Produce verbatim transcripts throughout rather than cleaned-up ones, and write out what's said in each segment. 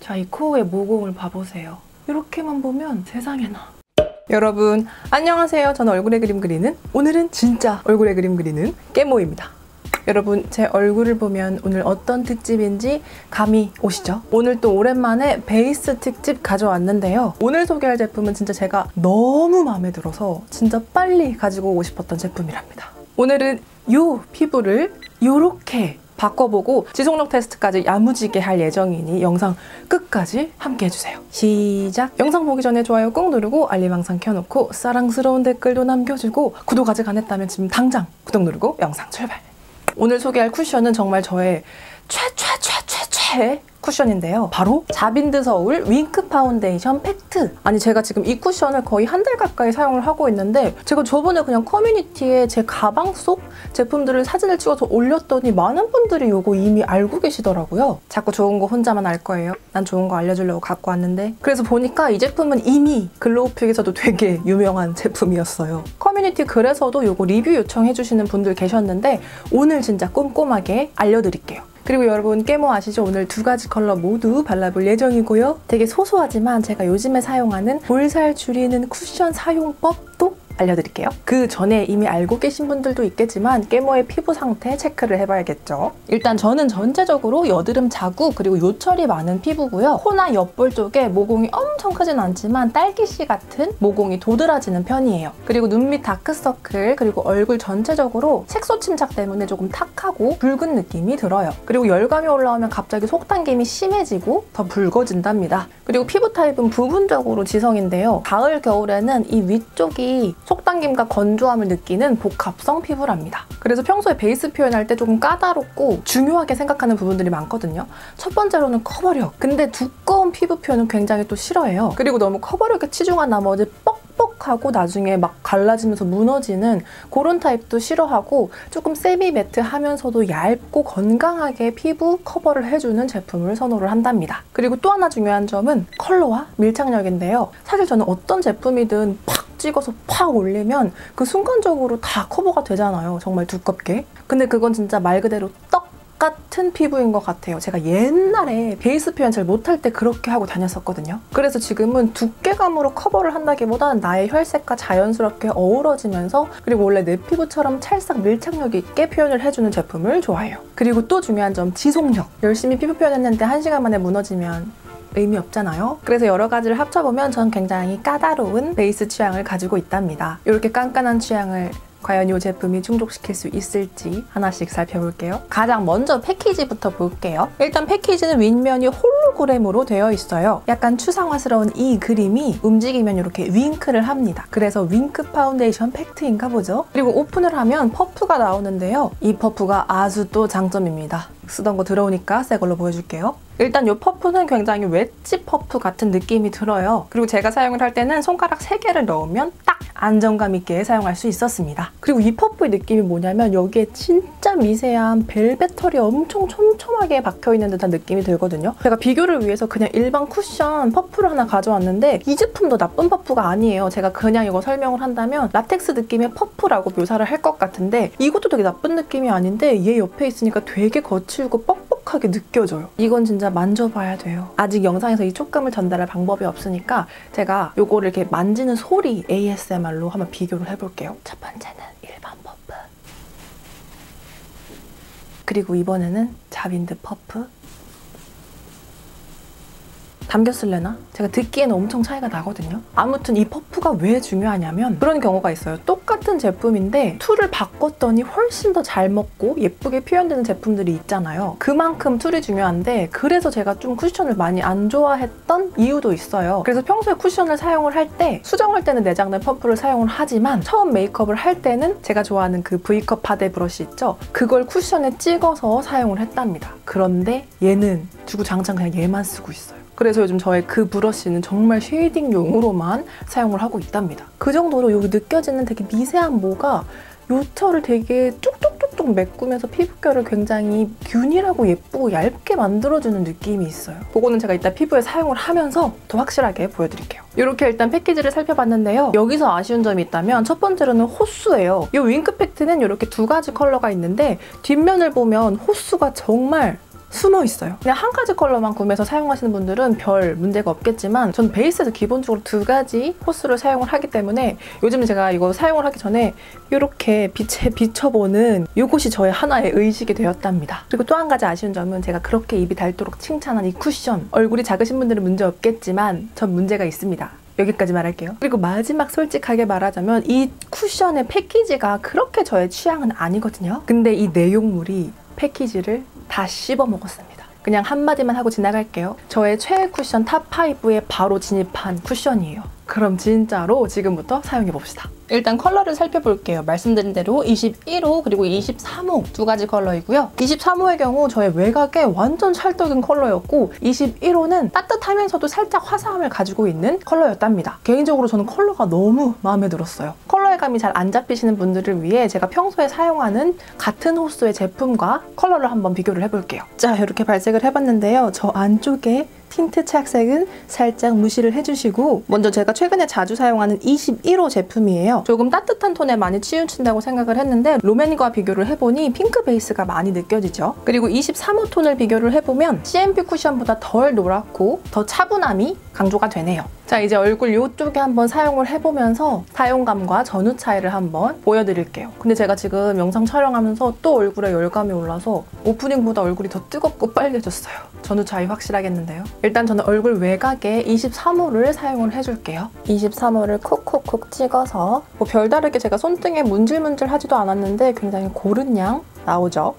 자, 이 코어의 모공을 봐보세요. 이렇게만 보면 세상에나. 여러분 안녕하세요. 저는 얼굴에 그림 그리는, 오늘은 진짜 얼굴에 그림 그리는 깨모입니다. 여러분 제 얼굴을 보면 오늘 어떤 특집인지 감이 오시죠? 오늘 또 오랜만에 베이스 특집 가져왔는데요. 오늘 소개할 제품은 진짜 제가 너무 마음에 들어서 진짜 빨리 가지고 오고 싶었던 제품이랍니다. 오늘은 요 피부를 요렇게 바꿔보고 지속력 테스트까지 야무지게 할 예정이니 영상 끝까지 함께 해주세요. 시작! 영상 보기 전에 좋아요 꾹 누르고 알림 항상 켜놓고 사랑스러운 댓글도 남겨주고 구독 아직 안 했다면 지금 당장 구독 누르고 영상 출발! 오늘 소개할 쿠션은 정말 저의 최최최최최 쿠션인데요. 바로 자빈드 서울 윙크 파운데이션 팩트! 아니 제가 지금 이 쿠션을 거의 한 달 가까이 사용을 하고 있는데 제가 저번에 그냥 커뮤니티에 제 가방 속 제품들을 사진을 찍어서 올렸더니 많은 분들이 이거 이미 알고 계시더라고요. 자꾸 좋은 거 혼자만 알 거예요. 난 좋은 거 알려주려고 갖고 왔는데 그래서 보니까 이 제품은 이미 글로우픽에서도 되게 유명한 제품이었어요. 커뮤니티 글에서도 이거 리뷰 요청해주시는 분들 계셨는데 오늘 진짜 꼼꼼하게 알려드릴게요. 그리고 여러분 깨모 아시죠? 오늘 두 가지 컬러 모두 발라볼 예정이고요. 되게 소소하지만 제가 요즘에 사용하는 볼살 줄이는 쿠션 사용법도 알려드릴게요. 그 전에 이미 알고 계신 분들도 있겠지만 깨모의 피부 상태 체크를 해봐야겠죠. 일단 저는 전체적으로 여드름 자국 그리고 요철이 많은 피부고요. 코나 옆볼 쪽에 모공이 엄청 크진 않지만 딸기씨 같은 모공이 도드라지는 편이에요. 그리고 눈 밑 다크서클 그리고 얼굴 전체적으로 색소 침착 때문에 조금 탁하고 붉은 느낌이 들어요. 그리고 열감이 올라오면 갑자기 속당김이 심해지고 더 붉어진답니다. 그리고 피부 타입은 부분적으로 지성인데요. 가을, 겨울에는 이 위쪽이 속당김과 건조함을 느끼는 복합성 피부랍니다. 그래서 평소에 베이스 표현할 때 조금 까다롭고 중요하게 생각하는 부분들이 많거든요. 첫 번째로는 커버력. 근데 두꺼운 피부 표현은 굉장히 또 싫어해요. 그리고 너무 커버력에 치중한 나머지 뻑뻑하고 나중에 막 갈라지면서 무너지는 그런 타입도 싫어하고 조금 세미 매트하면서도 얇고 건강하게 피부 커버를 해주는 제품을 선호를 한답니다. 그리고 또 하나 중요한 점은 컬러와 밀착력인데요. 사실 저는 어떤 제품이든 팍 찍어서 팍 올리면 그 순간적으로 다 커버가 되잖아요. 정말 두껍게. 근데 그건 진짜 말 그대로 떡 같은 피부인 것 같아요. 제가 옛날에 베이스 표현 잘 못할 때 그렇게 하고 다녔었거든요. 그래서 지금은 두께감으로 커버를 한다기보다는 나의 혈색과 자연스럽게 어우러지면서 그리고 원래 내 피부처럼 찰싹 밀착력 있게 표현을 해주는 제품을 좋아해요. 그리고 또 중요한 점, 지속력. 열심히 피부 표현했는데 한 시간 만에 무너지면 의미 없잖아요. 그래서 여러 가지를 합쳐보면 전 굉장히 까다로운 베이스 취향을 가지고 있답니다. 이렇게 깐깐한 취향을 과연 이 제품이 충족시킬 수 있을지 하나씩 살펴볼게요. 가장 먼저 패키지부터 볼게요. 일단 패키지는 윗면이 홀로그램으로 되어 있어요. 약간 추상화스러운 이 그림이 움직이면 이렇게 윙크를 합니다. 그래서 윙크 파운데이션 팩트인가 보죠? 그리고 오픈을 하면 퍼프가 나오는데요. 이 퍼프가 아주 또 장점입니다. 쓰던 거 들어오니까 새 걸로 보여줄게요. 일단 이 퍼프는 굉장히 웨지 퍼프 같은 느낌이 들어요. 그리고 제가 사용을 할 때는 손가락 세 개를 넣으면 딱 안정감 있게 사용할 수 있었습니다. 그리고 이 퍼프의 느낌이 뭐냐면 여기에 진짜 미세한 벨벳 털이 엄청 촘촘하게 박혀있는 듯한 느낌이 들거든요. 제가 비교를 위해서 그냥 일반 쿠션 퍼프를 하나 가져왔는데 이 제품도 나쁜 퍼프가 아니에요. 제가 그냥 이거 설명을 한다면 라텍스 느낌의 퍼프라고 묘사를 할 것 같은데 이것도 되게 나쁜 느낌이 아닌데 얘 옆에 있으니까 되게 거칠고 뻑뻑하게 느껴져요. 이건 진짜 만져봐야 돼요. 아직 영상에서 이 촉감을 전달할 방법이 없으니까 제가 요거를 이렇게 만지는 소리 에이에스엠알로 한번 비교를 해볼게요. 첫 번째는 일반 퍼프. 그리고 이번에는 자빈드 퍼프. 담겼을래나? 제가 듣기에는 엄청 차이가 나거든요. 아무튼 이 퍼프가 왜 중요하냐면 그런 경우가 있어요. 똑같은 제품인데 툴을 바꿨더니 훨씬 더 잘 먹고 예쁘게 표현되는 제품들이 있잖아요. 그만큼 툴이 중요한데 그래서 제가 좀 쿠션을 많이 안 좋아했던 이유도 있어요. 그래서 평소에 쿠션을 사용을 할 때 수정할 때는 내장된 퍼프를 사용을 하지만 처음 메이크업을 할 때는 제가 좋아하는 그 V컵 파데 브러쉬 있죠? 그걸 쿠션에 찍어서 사용을 했답니다. 그런데 얘는 주구장창 그냥 얘만 쓰고 있어요. 그래서 요즘 저의 그 브러쉬는 정말 쉐이딩용으로만 사용을 하고 있답니다. 그 정도로 여기 느껴지는 되게 미세한 모가 요철을 되게 쭉쭉쭉쭉 메꾸면서 피부결을 굉장히 균일하고 예쁘고 얇게 만들어주는 느낌이 있어요. 그거는 제가 이따 피부에 사용을 하면서 더 확실하게 보여드릴게요. 이렇게 일단 패키지를 살펴봤는데요. 여기서 아쉬운 점이 있다면 첫 번째로는 호수예요. 이 윙크 팩트는 이렇게 두 가지 컬러가 있는데 뒷면을 보면 호수가 정말 숨어 있어요. 그냥 한 가지 컬러만 구매해서 사용하시는 분들은 별 문제가 없겠지만 전 베이스에서 기본적으로 두 가지 호수를 사용을 하기 때문에 요즘 제가 이거 사용을 하기 전에 이렇게 빛에 비춰보는 이것이 저의 하나의 의식이 되었답니다. 그리고 또 한 가지 아쉬운 점은 제가 그렇게 입이 닳도록 칭찬한 이 쿠션, 얼굴이 작으신 분들은 문제 없겠지만 전 문제가 있습니다. 여기까지 말할게요. 그리고 마지막 솔직하게 말하자면 이 쿠션의 패키지가 그렇게 저의 취향은 아니거든요. 근데 이 내용물이 패키지를 다 씹어 먹었습니다. 그냥 한마디만 하고 지나갈게요. 저의 최애 쿠션 탑 파이브에 바로 진입한 쿠션이에요. 그럼 진짜로 지금부터 사용해봅시다. 일단 컬러를 살펴볼게요. 말씀드린 대로 이십일 호 그리고 이십삼 호 두 가지 컬러이고요. 이십삼 호의 경우 저의 외곽에 완전 찰떡인 컬러였고 이십일 호는 따뜻하면서도 살짝 화사함을 가지고 있는 컬러였답니다. 개인적으로 저는 컬러가 너무 마음에 들었어요. 컬러의 감이 잘 안 잡히시는 분들을 위해 제가 평소에 사용하는 같은 호수의 제품과 컬러를 한번 비교를 해볼게요. 자, 이렇게 발색을 해봤는데요. 저 안쪽에 틴트 착색은 살짝 무시를 해주시고 먼저 제가 최근에 자주 사용하는 이십일 호 제품이에요. 조금 따뜻한 톤에 많이 치우친다고 생각을 했는데 롬앤과 비교를 해보니 핑크 베이스가 많이 느껴지죠. 그리고 이십삼 호 톤을 비교를 해보면 씨엠피 쿠션보다 덜 노랗고 더 차분함이 강조가 되네요. 자, 이제 얼굴 이쪽에 한번 사용을 해보면서 사용감과 전후 차이를 한번 보여드릴게요. 근데 제가 지금 영상 촬영하면서 또 얼굴에 열감이 올라서 오프닝보다 얼굴이 더 뜨겁고 빨개졌어요. 전후 차이 확실하겠는데요. 일단 저는 얼굴 외곽에 이십삼 호를 사용을 해줄게요. 이십삼 호를 콕콕콕 찍어서 뭐 별다르게 제가 손등에 문질문질 하지도 않았는데 굉장히 고른 양 나오죠.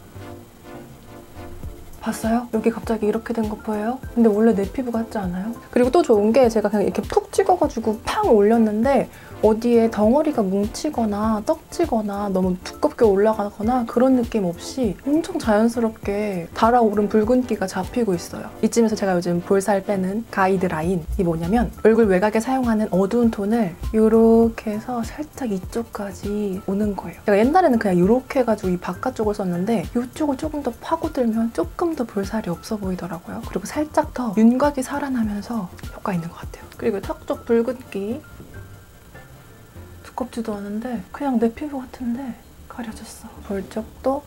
봤어요? 여기 갑자기 이렇게 된 거 보여요? 근데 원래 내 피부 같지 않아요? 그리고 또 좋은 게 제가 그냥 이렇게 푹 찍어가지고 팡 올렸는데 어디에 덩어리가 뭉치거나 떡지거나 너무 두껍게 올라가거나 그런 느낌 없이 엄청 자연스럽게 달아오른 붉은기가 잡히고 있어요. 이쯤에서 제가 요즘 볼살 빼는 가이드라인이 뭐냐면 얼굴 외곽에 사용하는 어두운 톤을 이렇게 해서 살짝 이쪽까지 오는 거예요. 제가 옛날에는 그냥 이렇게 해가지고 이 바깥쪽을 썼는데 이쪽을 조금 더 파고들면 조금 더 볼살이 없어 보이더라고요. 그리고 살짝 더 윤곽이 살아나면서 효과 있는 것 같아요. 그리고 턱 쪽 붉은기 두껍지도 않은데 그냥 내 피부 같은데 가려졌어. 볼 쪽도.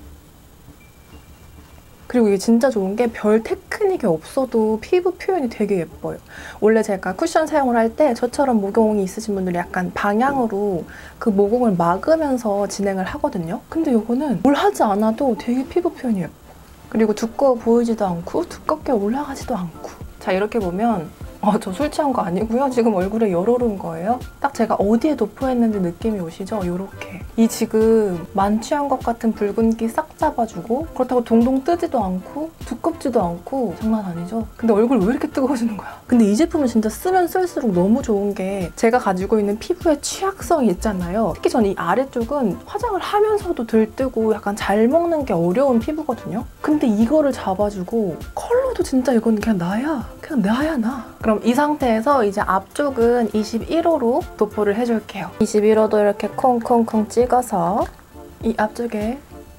그리고 이게 진짜 좋은 게 별 테크닉이 없어도 피부 표현이 되게 예뻐요. 원래 제가 쿠션 사용을 할 때 저처럼 모공이 있으신 분들이 약간 방향으로 그 모공을 막으면서 진행을 하거든요. 근데 이거는 뭘 하지 않아도 되게 피부 표현이 예뻐. 그리고 두꺼워 보이지도 않고 두껍게 올라가지도 않고. 자, 이렇게 보면 어, 저 술 취한 거 아니고요. 지금 얼굴에 열 오른 거예요. 딱 제가 어디에 도포했는지 느낌이 오시죠? 요렇게. 이 지금 만취한 것 같은 붉은기 싹 잡아주고 그렇다고 동동 뜨지도 않고 두껍지도 않고 장난 아니죠? 근데 얼굴 왜 이렇게 뜨거워지는 거야? 근데 이 제품은 진짜 쓰면 쓸수록 너무 좋은 게 제가 가지고 있는 피부의 취약성이 있잖아요. 특히 저는 이 아래쪽은 화장을 하면서도 들뜨고 약간 잘 먹는 게 어려운 피부거든요. 근데 이거를 잡아주고 컬러도 진짜 이건 그냥 나야. 그냥 나야 나. 그럼 이 상태에서 이제 앞쪽은 이십일 호로 도포를 해줄게요. 이십일 호도 이렇게 콩콩콩 찍어서 이 앞쪽에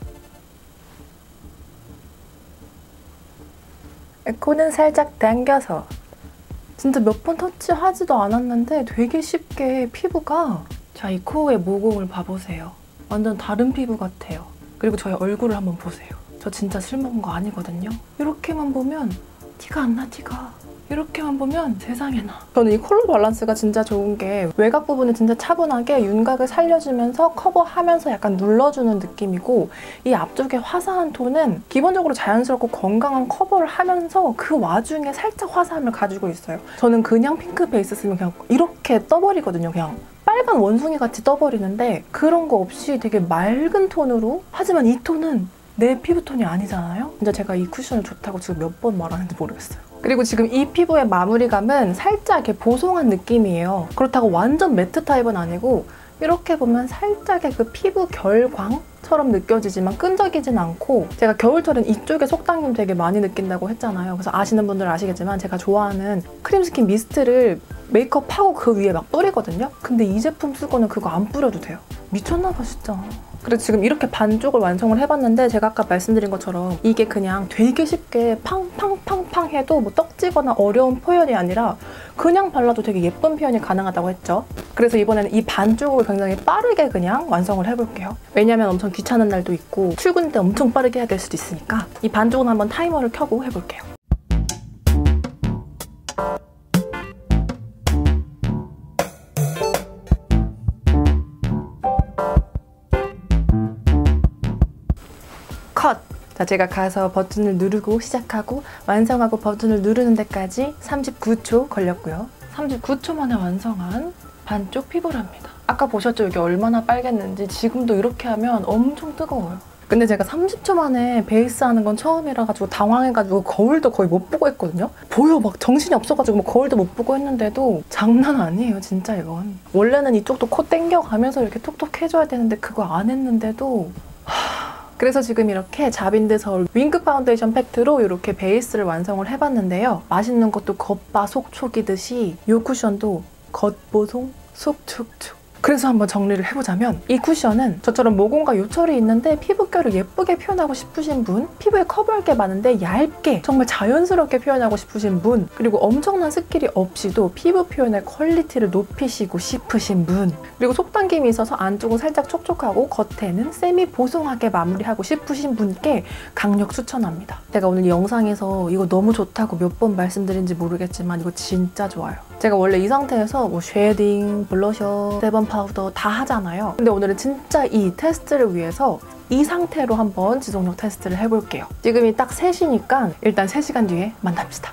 코는 살짝 당겨서 진짜 몇 번 터치하지도 않았는데 되게 쉽게 피부가 자, 이 코의 모공을 봐보세요. 완전 다른 피부 같아요. 그리고 저의 얼굴을 한번 보세요. 저 진짜 술 먹은 거 아니거든요. 이렇게만 보면 티가 안 나, 티가. 이렇게만 보면 세상에 나. 저는 이 컬러 밸런스가 진짜 좋은 게 외곽 부분은 진짜 차분하게 윤곽을 살려주면서 커버하면서 약간 눌러주는 느낌이고 이 앞쪽의 화사한 톤은 기본적으로 자연스럽고 건강한 커버를 하면서 그 와중에 살짝 화사함을 가지고 있어요. 저는 그냥 핑크 베이스 쓰면 그냥 이렇게 떠버리거든요. 그냥 빨간 원숭이 같이 떠버리는데 그런 거 없이 되게 맑은 톤으로 하지만 이 톤은 내 피부톤이 아니잖아요? 진짜 제가 이 쿠션을 좋다고 지금 몇 번 말하는지 모르겠어요. 그리고 지금 이 피부의 마무리감은 살짝 이렇게 보송한 느낌이에요. 그렇다고 완전 매트 타입은 아니고 이렇게 보면 살짝의 그 피부 결광처럼 느껴지지만 끈적이진 않고 제가 겨울철엔 이쪽에 속당김 되게 많이 느낀다고 했잖아요. 그래서 아시는 분들은 아시겠지만 제가 좋아하는 크림스킨 미스트를 메이크업하고 그 위에 막 뿌리거든요. 근데 이 제품 쓰고는 그거 안 뿌려도 돼요. 미쳤나봐 진짜. 그래서 지금 이렇게 반쪽을 완성을 해봤는데 제가 아까 말씀드린 것처럼 이게 그냥 되게 쉽게 팡팡팡팡 해도 뭐 떡지거나 어려운 표현이 아니라 그냥 발라도 되게 예쁜 표현이 가능하다고 했죠. 그래서 이번에는 이 반쪽을 굉장히 빠르게 그냥 완성을 해볼게요. 왜냐면 엄청 귀찮은 날도 있고 출근 때 엄청 빠르게 해야 될 수도 있으니까 이 반쪽은 한번 타이머를 켜고 해볼게요. 컷! 자, 제가 가서 버튼을 누르고 시작하고 완성하고 버튼을 누르는 데까지 삼십구 초 걸렸고요. 삼십구 초 만에 완성한 반쪽 피부랍니다. 아까 보셨죠? 여기 얼마나 빨갰는지. 지금도 이렇게 하면 엄청 뜨거워요. 근데 제가 삼십 초 만에 베이스 하는 건 처음이라 가지고 당황해가지고 거울도 거의 못 보고 했거든요. 보여! 막 정신이 없어가지고 뭐 거울도 못 보고 했는데도 장난 아니에요, 진짜 이건. 원래는 이쪽도 코 당겨가면서 이렇게 톡톡 해줘야 되는데 그거 안 했는데도 하... 그래서 지금 이렇게 자빈드 서울 윙크 파운데이션 팩트로 이렇게 베이스를 완성을 해봤는데요. 맛있는 것도 겉바 속촉이듯이 이 쿠션도 겉보송 속촉촉. 그래서 한번 정리를 해보자면 이 쿠션은 저처럼 모공과 요철이 있는데 피부결을 예쁘게 표현하고 싶으신 분, 피부에 커버할 게 많은데 얇게 정말 자연스럽게 표현하고 싶으신 분, 그리고 엄청난 스킬이 없이도 피부 표현의 퀄리티를 높이시고 싶으신 분, 그리고 속당김이 있어서 안쪽은 살짝 촉촉하고 겉에는 세미 보송하게 마무리하고 싶으신 분께 강력 추천합니다. 제가 오늘 이 영상에서 이거 너무 좋다고 몇 번 말씀드린지 모르겠지만 이거 진짜 좋아요. 제가 원래 이 상태에서 뭐 쉐딩, 블러셔, 세번 파우더 다 하잖아요. 근데 오늘은 진짜 이 테스트를 위해서 이 상태로 한번 지속력 테스트를 해볼게요. 지금이 딱 세 시니까 일단 세 시간 뒤에 만납시다.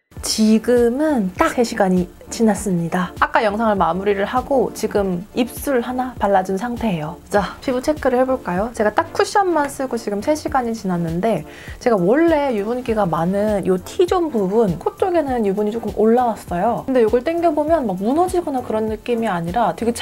지금은 딱 세 시간이 지났습니다. 아까 영상을 마무리를 하고 지금 입술 하나 발라준 상태예요. 자, 피부 체크를 해볼까요? 제가 딱 쿠션만 쓰고 지금 세 시간이 지났는데 제가 원래 유분기가 많은 이 T존 부분, 코 쪽에는 유분이 조금 올라왔어요. 근데 이걸 당겨보면 막 무너지거나 그런 느낌이 아니라 되게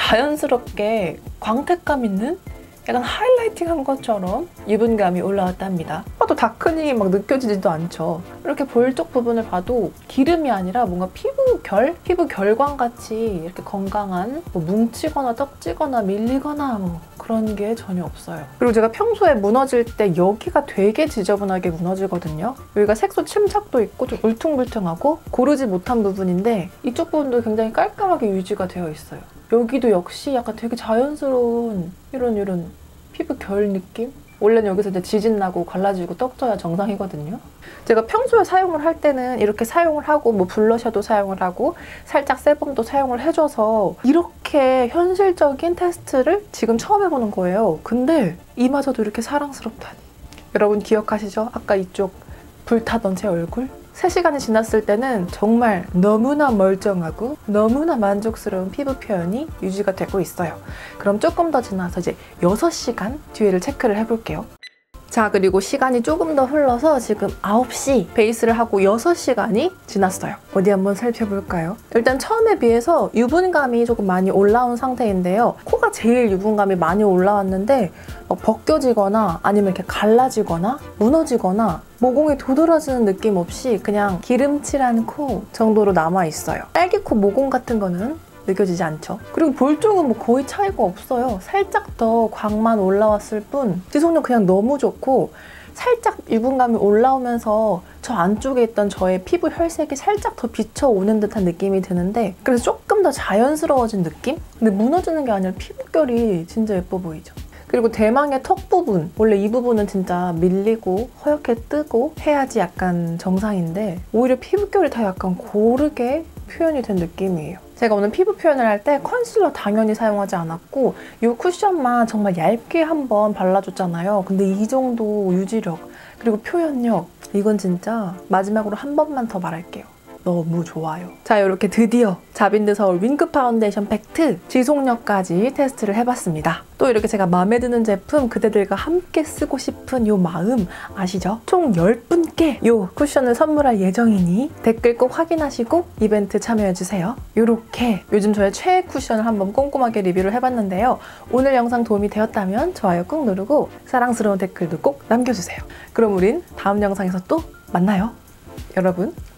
자연스럽게 광택감 있는 약간 하이라이팅한 것처럼 유분감이 올라왔답니다. 봐도 다크닝이 막 느껴지지도 않죠. 이렇게 볼 쪽 부분을 봐도 기름이 아니라 뭔가 피부결? 피부 결광같이 이렇게 건강한 뭐 뭉치거나 떡지거나 밀리거나 뭐 그런 게 전혀 없어요. 그리고 제가 평소에 무너질 때 여기가 되게 지저분하게 무너지거든요. 여기가 색소 침착도 있고 좀 울퉁불퉁하고 고르지 못한 부분인데 이쪽 부분도 굉장히 깔끔하게 유지가 되어 있어요. 여기도 역시 약간 되게 자연스러운 이런 이런 피부 결 느낌? 원래는 여기서 이제 지진 나고 갈라지고 떡져야 정상이거든요. 제가 평소에 사용을 할 때는 이렇게 사용을 하고 뭐 블러셔도 사용을 하고 살짝 세범도 사용을 해줘서 이렇게 현실적인 테스트를 지금 처음 해보는 거예요. 근데 이마저도 이렇게 사랑스럽다니. 여러분 기억하시죠? 아까 이쪽 불타던 제 얼굴? 세 시간이 지났을 때는 정말 너무나 멀쩡하고 너무나 만족스러운 피부 표현이 유지가 되고 있어요. 그럼 조금 더 지나서 이제 여섯 시간 뒤에를 체크를 해볼게요. 자, 그리고 시간이 조금 더 흘러서 지금 아홉 시 베이스를 하고 여섯 시간이 지났어요. 어디 한번 살펴볼까요? 일단 처음에 비해서 유분감이 조금 많이 올라온 상태인데요. 코가 제일 유분감이 많이 올라왔는데 막 벗겨지거나 아니면 이렇게 갈라지거나 무너지거나 모공이 도드라지는 느낌 없이 그냥 기름칠한 코 정도로 남아있어요. 딸기코 모공 같은 거는 느껴지지 않죠. 그리고 볼 쪽은 뭐 거의 차이가 없어요. 살짝 더 광만 올라왔을 뿐 지속력 그냥 너무 좋고 살짝 유분감이 올라오면서 저 안쪽에 있던 저의 피부 혈색이 살짝 더 비쳐오는 듯한 느낌이 드는데 그래서 조금 더 자연스러워진 느낌? 근데 무너지는 게 아니라 피부결이 진짜 예뻐 보이죠. 그리고 대망의 턱 부분, 원래 이 부분은 진짜 밀리고 허옇게 뜨고 해야지 약간 정상인데 오히려 피부결이 다 약간 고르게 표현이 된 느낌이에요. 제가 오늘 피부 표현을 할 때 컨실러 당연히 사용하지 않았고 이 쿠션만 정말 얇게 한번 발라줬잖아요. 근데 이 정도 유지력 그리고 표현력 이건 진짜 마지막으로 한 번만 더 말할게요. 너무 좋아요. 자, 이렇게 드디어 자빈드 서울 윙크 파운데이션 팩트 지속력까지 테스트를 해봤습니다. 또 이렇게 제가 마음에 드는 제품 그대들과 함께 쓰고 싶은 요 마음 아시죠? 총 열 분께 요 쿠션을 선물할 예정이니 댓글 꼭 확인하시고 이벤트 참여해주세요. 이렇게 요즘 저의 최애 쿠션을 한번 꼼꼼하게 리뷰를 해봤는데요. 오늘 영상 도움이 되었다면 좋아요 꾹 누르고 사랑스러운 댓글도 꼭 남겨주세요. 그럼 우린 다음 영상에서 또 만나요. 여러분